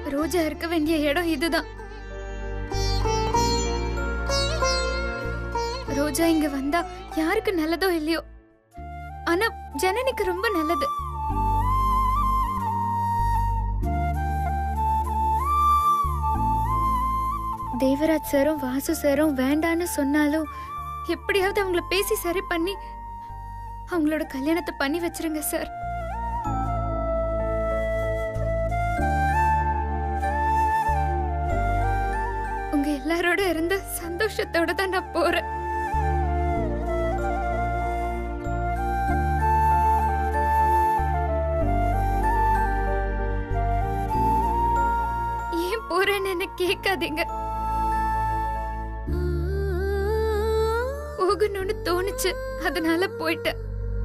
ரோஜா இருக்க வேண்டிய இடம் இதுதான். ரோஜா இங்க வந்தா யாருக்கு நல்லதோ இல்லையோ, ஆனா ஜனனிக்கு ரொம்ப நல்லது. தேவராஜ் சாரும் வாசு சாரும் வேண்டான்னு சொன்னாலும் எப்படியாவது அவங்கள பேசி சரி பண்ணி அவங்களோட கல்யாணத்தை பண்ணி வச்சிருங்க சார். உங்க எல்லாரோட இருந்த சந்தோஷத்தோட தான் நான் போறேன். ஏன் போறேன்னு என்ன கேட்காதீங்க. போகணும்னு தோணுச்சு, அதனால போயிட்டேன்.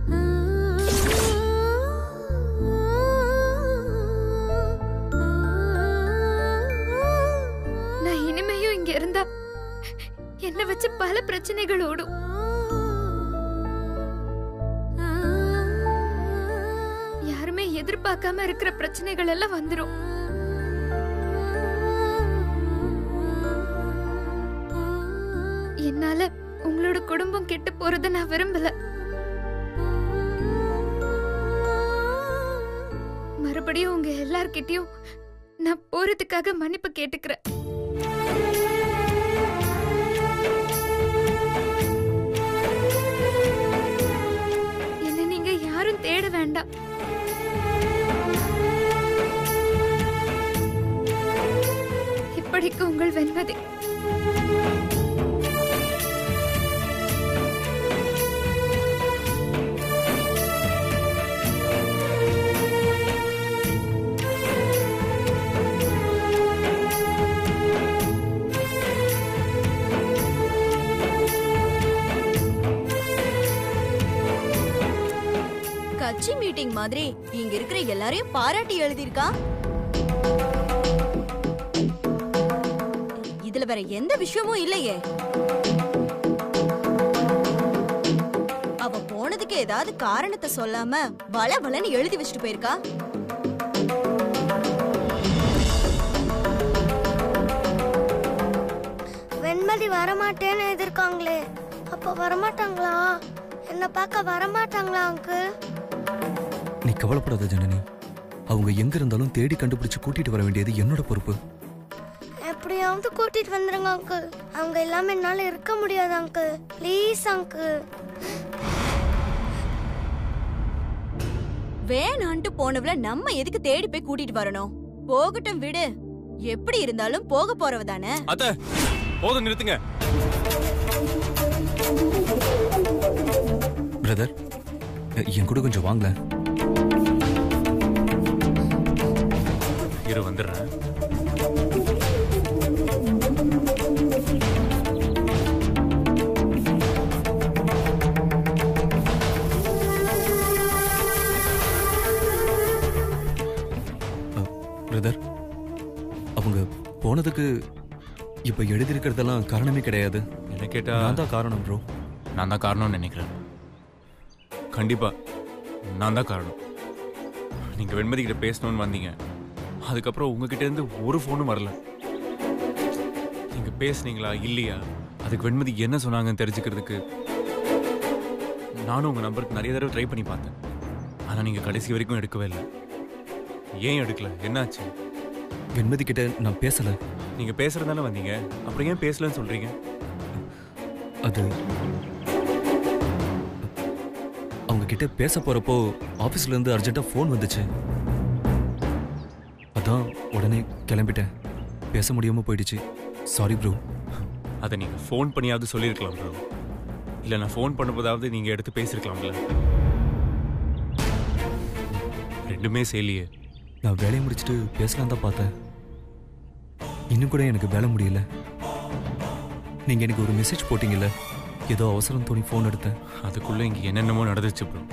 நான் இனிமையும் இங்க இருந்தா என்ன வச்சு பல பிரச்சனைகள் ஓடும். யாருமே எதிர்பார்க்காம இருக்கிற பிரச்சனைகள் எல்லாம் வந்துரும். என்னால உங்களோட குடும்பம் கெட்டு போறத நான் விரும்பல. மறுபடியும் உங்க எல்லார்கிட்டயும் நான் போறதுக்காக மன்னிப்பு கேட்டுக்கிறேன். என்ன நீங்க யாரும் தேட வேண்டாம். இப்படிக்கு உங்கள் வெண்மதி. கட்சி மீட்டிங் மாதிரி இங்க இருக்கிற எல்லாரையும் பாராட்டி எழுதியிருக்கா. இதுல வேற எந்த விஷயமும் இல்லையே. அவ போனதுக்கு ஏதாவது காரணத்தை சொல்லாம வளவளன்னு எழுதி வச்சுட்டு போயிருக்கா. வெண்மதி வரமாட்டேன்னு எதிர்க்காங்களே, அப்ப வரமாட்டாங்களா? என்ன பார்க்க வரமாட்டாங்களா அங்கிள்? நீ கவலைப்படாத ஜனனி. அவங்க எங்க இருந்தாலும் தேடி கண்டுபிடிச்சு கூட்டிட்டு வர வேண்டியது என்னோட பொறுப்பு. எப்படியாவது கூட்டிட்டு வந்துருங்க அங்கிள். அவங்க இல்லாம என்னால இருக்க முடியாது அங்கிள். Please uncle. வேணான்ட்டு போனவள நம்ம எதுக்கு தேடி போய் கூட்டிட்டு வரணும்? போகட்டும் விடு. எப்படி இருந்தாலும் போக போறவ தானே. அத்தை போதும், நிறுத்துங்க. பிரதர், என் கூட கொஞ்சம் வாங்கல. இரு வந்துடுறேன். பிரதர், அவங்க போனதுக்கு இப்ப எழுதியிருக்கிறதெல்லாம் காரணமே கிடையாது. என்ன கேட்டா நான் தான் காரணம் ப்ரோ. நான் தான் காரணம்னு நினைக்கிறேன். கண்டிப்பா நான் தான் காரணம். நீங்க வெண்மதி கிட்ட பேசணும்னு வந்தீங்க, அதுக்கப்புறம் உங்ககிட்ட இருந்து ஒரு போனும் வரல. நீங்க பேசுனீங்களா இல்லையா, அதுக்கு வெண்மதி என்ன சொன்னாங்கன்னு தெரிஞ்சுக்கிறதுக்கு நானும் உங்க நம்பருக்கு நிறைய தடவை ட்ரை பண்ணி பார்த்தேன். ஆனா நீங்க கடைசி வரைக்கும் எடுக்கவே இல்லை. ஏன் எடுக்கல? என்னாச்சு? வெண்மதி கிட்ட நான் பேசல. நீங்க பேசுறதானே வந்தீங்க, அப்புறம் ஏன் பேசலன்னு சொல்றீங்க? அது அவங்க கிட்ட பேச போறப்போ ஆபீஸ்ல இருந்து அர்ஜென்ட்டா போன் வந்துச்சு. அதான் உடனே கிளம்பிட்டேன். பேச முடியாம போயிடுச்சு. Sorry bro. அதை நீங்க ஃபோன் பண்ணியாவது சொல்லியிருக்கலாம் ப்ரோ. இல்லை நான் ஃபோன் பண்ணும்போதாவது நீங்க எடுத்து பேசியிருக்கலாம்ல. ரெண்டுமே செய்யலையே. நான் வேலையை முடிச்சுட்டு பேசலாம் தான் பார்த்தேன். இன்னும் கூட எனக்கு வேலை முடியல. நீங்க எனக்கு ஒரு மெசேஜ் போட்டீங்கல்ல, ஏதோ அவசரம் தோணி ஃபோன் எடுத்தேன். அதுக்குள்ள இங்க என்னென்னமோ நடந்துச்சு ப்ரோ.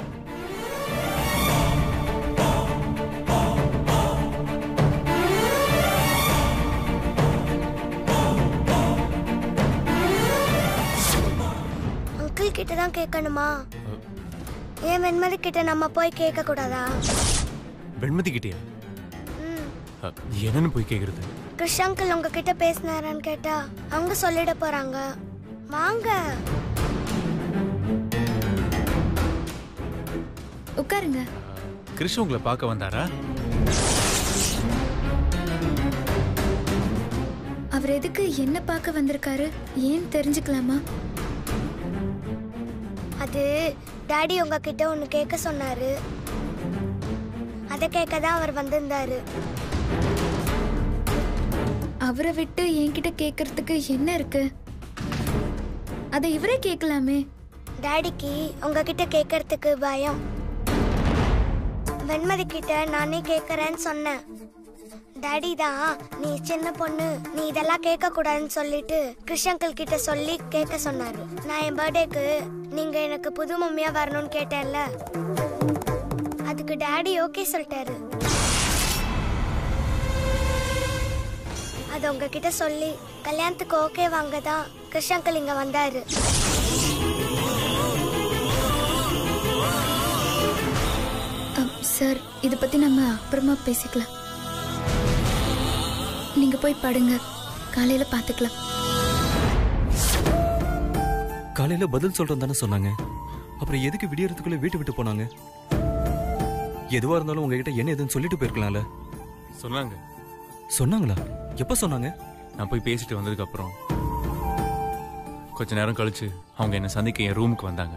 அங்கிள் கிட்ட தான் கேட்கணுமா? ஏன் வெண்மதி கிட்ட நம்ம போய் கேட்க கூடாதா? வெண்மதி கிட்டயா? என்னன்னு போய் கேக்குறது? கிருஷ் அங்கிள் உங்ககிட்ட பேசினாரான்னு கேட்டா அவங்க சொல்லிட போறாங்க. வாங்க. உட்காருங்க. கிருஷ் உங்களை பார்க்க வந்தாரா? அவர் எதுக்கு என்ன பார்க்க வந்திருக்காரு? ஏன் தெரிஞ்சுக்கலாமா? அது டாடி உங்ககிட்ட ஒன்னு கேட்க சொன்னாரு. அதை கேட்க தான் அவர் வந்திருந்தாரு. அவரை விட்டு என்கிட்ட கேட்கறதுக்கு என்ன இருக்கு? அதை இவரே கேட்கலாமே. டாடிக்கு உங்ககிட்ட கேட்கறதுக்கு பயம். வெண்மதி கிட்ட நானே கேட்கறேன்னு சொன்னேன். டாடி தான் நீ சின்ன பொண்ணு, நீ இதெல்லாம் கேட்க கூடாதுன்னு சொல்லிட்டு கிருஷ் அங்கிள் கிட்ட சொல்லி கேட்க சொன்னாரு. நான் என் பர்த்டேக்கு நீங்க எனக்கு புது மம்மியா வரணும்னு கேட்டேன்ல, அதுக்கு டாடி ஓகே சொல்லிட்டாரு. அது உங்ககிட்ட சொல்லி கல்யாணத்துக்கு ஓகே வாங்க தான் கிருஷ் அங்கிள் இங்க வந்தாரு. சார், இதை பத்தி நம்ம அப்புறமா பேசிக்கலாம். நீங்க போய் படுங்க, காலையில பாத்துக்கலாம். காலையில பதில் சொல்றேன் தானே சொன்னாங்க. அப்புறம் எதுக்கு விடியறதுக்குள்ள வீட்டு விட்டு போனாங்க? எதுவா இருந்தாலும் உங்ககிட்ட என்ன எதுன்னு சொல்லிட்டு போயிருக்கலாம்ல. சொன்னாங்க. சொன்னாங்களா? எப்ப சொன்னாங்க? நான் போய் பேசிட்டு வந்ததுக்கு அப்புறம் கொஞ்ச நேரம் கழிச்சு அவங்க என்ன சந்திக்க என் ரூமுக்கு வந்தாங்க.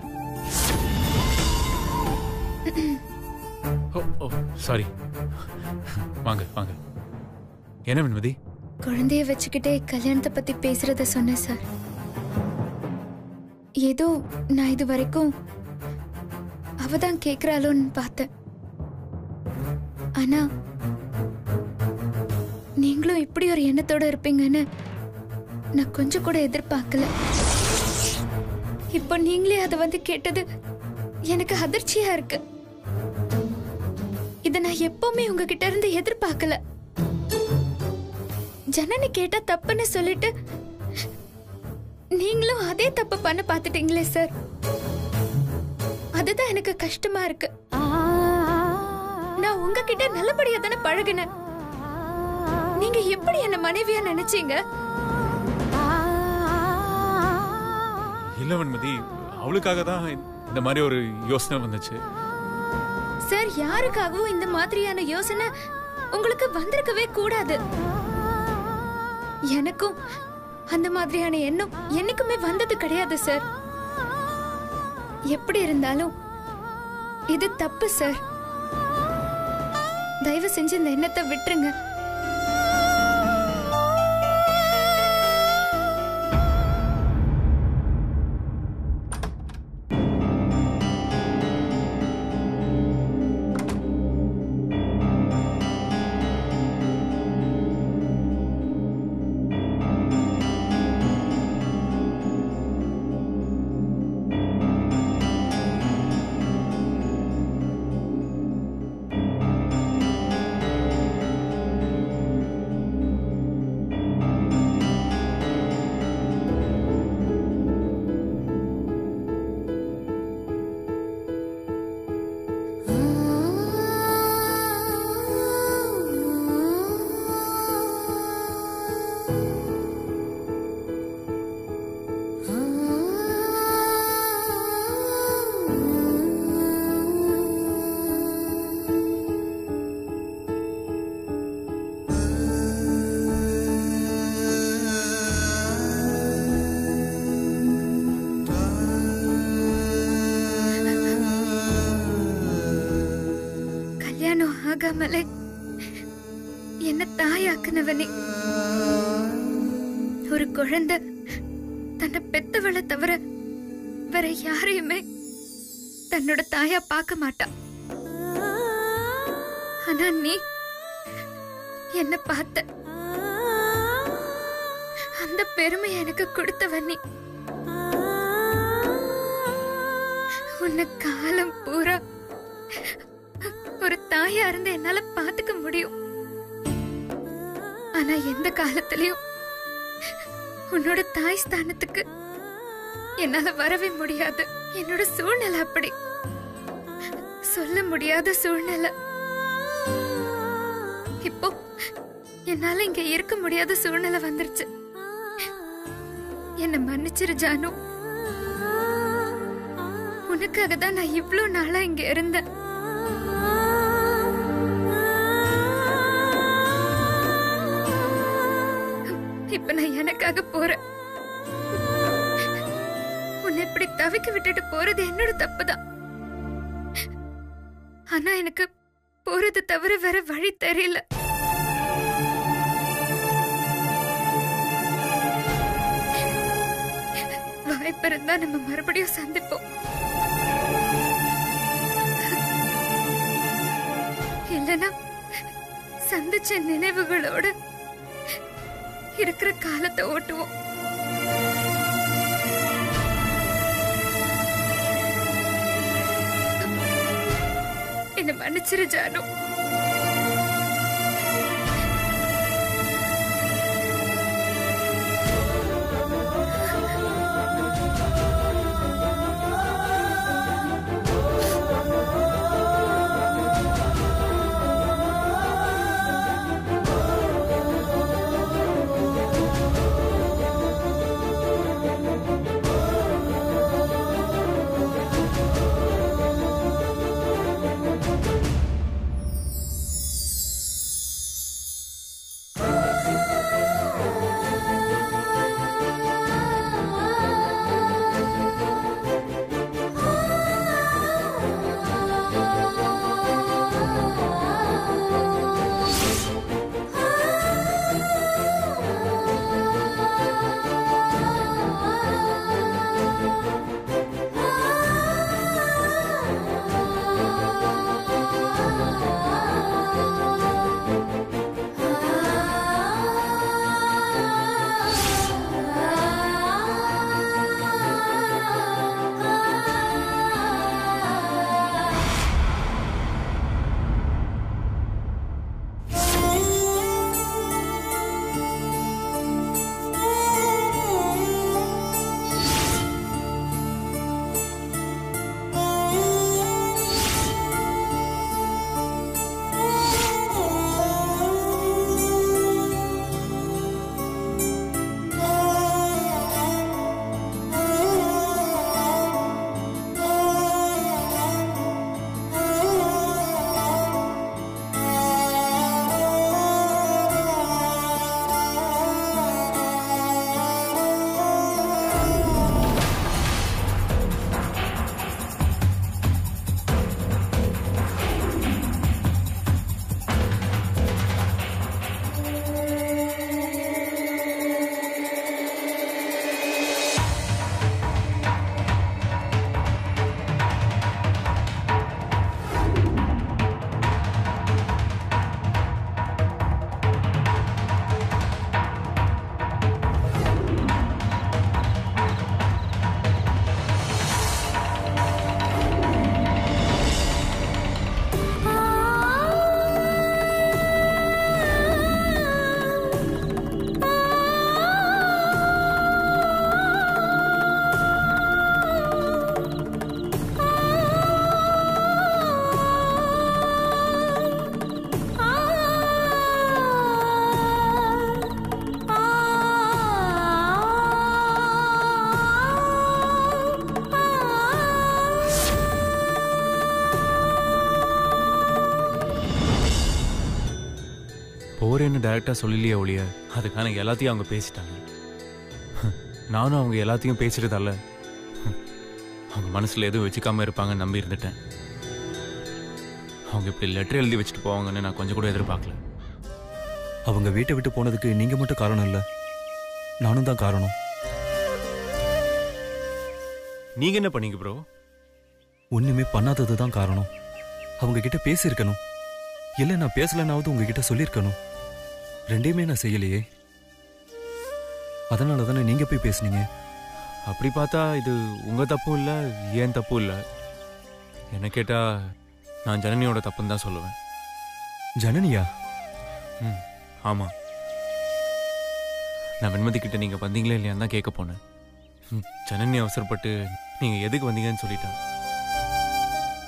Oh sorry. வாங்க வாங்க. என்ன வெண்மதி? குழந்தைய வச்சுக்கிட்டே கல்யாணத்தை பத்தி பேசுறத சொன்னேன் சார். ஏதோ நான் இது வரைக்கும் அவதான் கேக்குறாளோன்னு பார்த்தேன். ஆனா நீங்களும் இப்படி ஒரு எண்ணத்தோட இருப்பீங்கன்னு நான் கொஞ்சம் கூட எதிர்பார்க்கல. இப்போ நீங்களே அதை வந்து கேட்டது எனக்கு அதிர்ச்சியா இருக்கு. இத நான் எப்பவுமே உங்ககிட்ட இருந்து எதிர்பார்க்கல. ஜனனி கேட்டா தப்புன்னு சொல்லிட்டு நீங்களும் அதே தப்பு பண்ண பாத்துட்டீங்களே சார். அதுதான் எனக்கு கஷ்டமா இருக்கு. நான் உங்ககிட்ட நல்லபடியா தானே பழகினேன். நீங்க எப்படி என்ன மனைவியா நினைச்சீங்க? இல்ல வெண்மதி, அவளுக்காக தான் இந்த மாதிரி ஒரு யோசனை வந்துச்சு. சார், யாருக்காகவும் இந்த மாதிரியான யோசனை உங்களுக்கு வந்திருக்கவே கூடாது. எனக்கும் அந்த மாதிரியான எண்ணம் என்னைக்குமே வந்தது கிடையாது சார். எப்படி இருந்தாலும் இது தப்பு சார். தயவு செஞ்சு இந்த எண்ணத்தை விட்டுருங்க. ஆகாமலே என்ன தாயாக்குனவனே. ஒரு குழந்தை தன்னை பெத்தவளை தவிர வேற யாரையுமே தன்னோட தாயா பார்க்க மாட்டா. ஆனா நீ என்ன பார்த்த, அந்த பெருமை எனக்கு கொடுத்தவன் நீ. உன்னை காலம் பூரா ஒரு தாயா இருந்து என்னால பாத்துக்க முடியும். ஆனா எந்த காலத்திலயும் உன்னோட தாய் ஸ்தானத்துக்கு என்னால வரவே முடியாது. என்னோட சூழ்நிலை அப்படி, சொல்ல முடியாத சூழ்நிலை. இப்போ என்னால இங்க இருக்க முடியாத சூழ்நிலை வந்துருச்சு. என்ன மன்னிச்சிரு ஜானு. உனக்காக தான் நான் இவ்ளோ நாளா இங்க இருந்தேன். இப்ப நான் எனக்காக போறேன். உன்னை இப்படி தவிக்க விட்டுட்டு போறது என்னோட தப்புதான். ஆனா எனக்கு போறது தவிர வேற வழி தெரியல. வாய்ப்பு இருந்தா நம்ம மறுபடியும் சந்திப்போம். இல்லனா சந்திச்ச நினைவுகளோட இருக்கிற காலத்தை ஓட்டுவோம். என்ன மன்னிச்சிரு ஜானு. போறேன்னு டைரக்டாக சொல்லலையே ஒழிய அதுக்கான எல்லாத்தையும் அவங்க பேசிட்டாங்க. நானும் அவங்க எல்லாத்தையும் பேசிட்டதால அவங்க மனசில் எதுவும் வச்சுக்காம இருப்பாங்கன்னு நம்பி இருந்துட்டேன். அவங்க இப்படி லெட்டர் எழுதி வச்சுட்டு போவாங்கன்னு நான் கொஞ்சம் கூட எதிர்பார்க்கல. அவங்க வீட்டை விட்டு போனதுக்கு நீங்க மட்டும் காரணம் இல்லை, நானும் தான் காரணம். நீங்க என்ன பண்ணீங்க ப்ரோ? ஒண்ணுமே பண்ணாதது தான் காரணம். அவங்க கிட்ட பேசியிருக்கணும், இல்லை நான் பேசலனாவது உங்ககிட்ட சொல்லியிருக்கணும். ரெண்டையுமே நான் செய்யலையே. அதனால தானே நீங்க போய் பேசுனீங்க. அப்படி பார்த்தா இது உங்க தப்பும் இல்லை, ஏன் தப்பும் இல்லை. என்ன கேட்டா நான் ஜனனியோட தப்புன்னு தான் சொல்லுவேன். ஜனனியா? ம், ஆமா. நான் வெண்மதி கிட்ட நீங்க வந்தீங்களே இல்லையான்னு தான் கேட்க போனேன். ஜனனி அவசரப்பட்டு நீங்க எதுக்கு வந்தீங்கன்னு சொல்லிட்டேன்.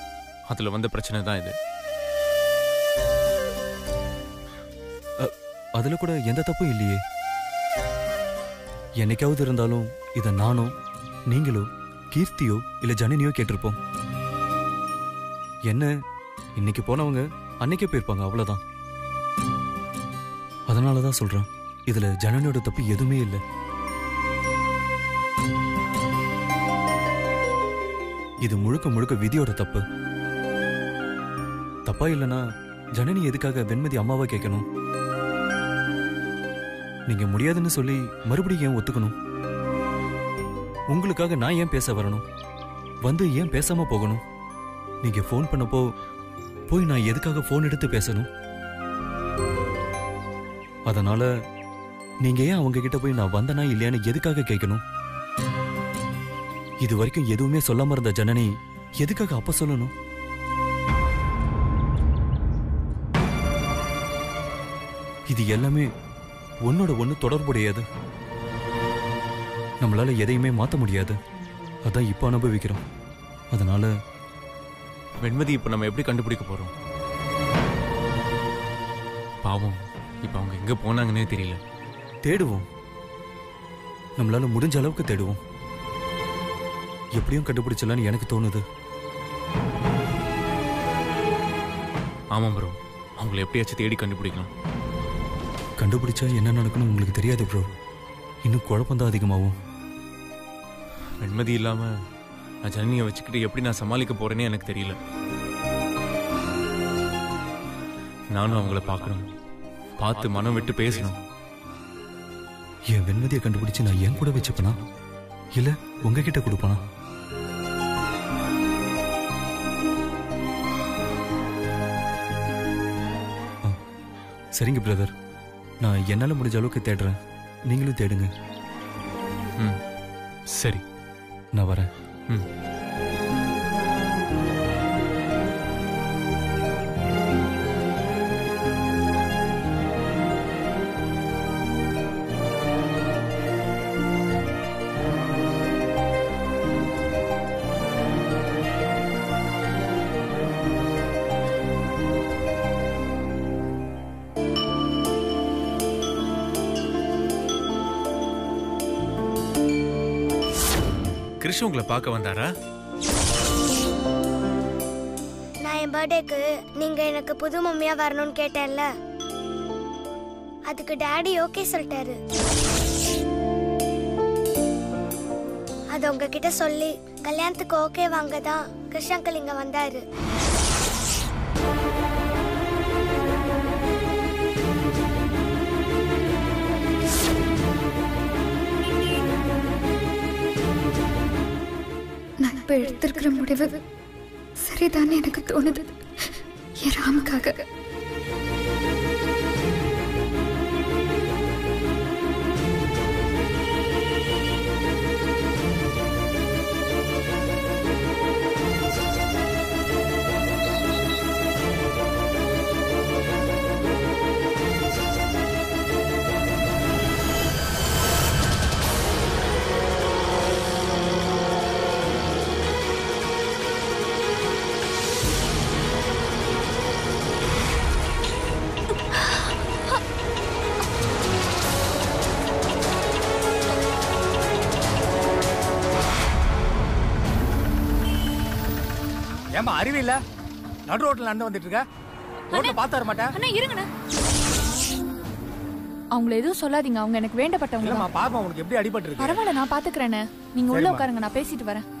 அதுல வந்த பிரச்சனை தான் இது. அதுல கூட எந்த தப்பும் இல்லையே. என்னைக்காவது இருந்தாலும் இத நானோ நீங்களோ கீர்த்தியோ இல்ல ஜனனியோ கேட்டிருப்போம். என்ன இன்னைக்கு போனவங்க அன்னைக்கே போயிருப்பாங்க, அவ்வளவுதான். அதனாலதான் சொல்றேன், இதுல ஜனனியோட தப்பு எதுவுமே இல்லை. இது முழுக்க முழுக்க விதியோட தப்பு. தப்பா இல்லைன்னா ஜனனி எதுக்காக வெண்மதி அம்மாவா கேட்கணும்? நீங்க முடியாதுன்னு சொல்லி மறுபடியும் ஏன் ஒத்துக்கணும்? உங்களுக்காக நான் ஏன் பேச வரணும்? வந்து ஏன் பேசாம போகணும்? நீங்க போன் பண்ணப்போ போய் நான் எதுக்காக போன் எடுத்து பேசணும்? அதனால நீங்க ஏன் அவங்க கிட்ட போய் நான் வந்தனா இல்லையான்னு எதுக்காக கேட்கணும்? இது வரைக்கும் எதுவுமே சொல்லாம இருந்த ஜனனி எதுக்காக அப்ப சொல்லணும்? இது எல்லாமே ஒன்னோட ஒண்ணு தொடர்புடையது. நம்மளால எதையுமே மாத்த முடியாது. அதான் இப்ப அனுபவிக்கிறோம். அதனால வெண்மதி இப்ப நம்ம எப்படி கண்டுபிடிக்க போறோம்? பாவம், இப்ப அவங்க எங்க போனாங்கன்னே தெரியல. தேடுவோம். நம்மளால முடிஞ்ச அளவுக்கு தேடுவோம். எப்படியும் கண்டுபிடிச்சலான்னு எனக்கு தோணுது. ஆமா ப்ரோ, அவங்களை எப்படியாச்சும் தேடி கண்டுபிடிக்கலாம். கண்டுபிடிச்சா என்ன நடக்கணும் உங்களுக்கு தெரியாது ப்ரோ. இன்னும் குழப்பம்தான் அதிகமாகும். வெண்மதி இல்லாம நான் ஜனனியை வச்சுக்கிட்டு எப்படி நான் சமாளிக்க போறேன்னு எனக்கு தெரியல. நானும் அவங்கள பார்க்கணும், பார்த்து மனம் விட்டு பேசணும். என் வெண்மதியை கண்டுபிடிச்சு நான் என் கூட வச்சுப்பனா இல்ல உங்ககிட்ட கொடுப்பனா? சரிங்க பிரதர், நான் என்னால முடிஞ்ச அளவுக்கு தேடுறேன். நீங்களும் தேடுங்க. சரி, நான் வரேன். கிருஷ்ண உங்களை பார்க்க வந்தாரா? நான் என் பர்த்டேக்கு நீங்க எனக்கு புது மம்மியா வரணும்னு கேட்டேன்ல, அதுக்கு டாடி ஓகே சொல்லிட்டாரு. அது உங்ககிட்ட சொல்லி கல்யாணத்துக்கு ஓகே வாங்க தான் கிருஷ்ண அங்கிள் இங்க வந்தாரு. நான் இப்ப எடுத்திருக்கிற முடிவு சரிதான் எனக்கு தோணுது. என் ராமுக்காக. ஏமா அறிவு இல்ல? நடு ரோட்ல நடந்து வந்துட்டு இருக்க. ரோட்ல பார்த்து வர மாட்டேன். அண்ணா இருங்கண்ணா. அவங்கள எதுவும் சொல்லாதீங்க, அவங்க எனக்கு வேண்டப்பட்டவங்க. இல்லம்மா பாப்பா, உனக்கு எப்படி அடிபட்டு இருக்கு? பரவாயில்ல, நான் பாத்துக்கிறேன். நீங்க உள்ள உட்காருங்க, நான் பேசிட்டு வரேன்.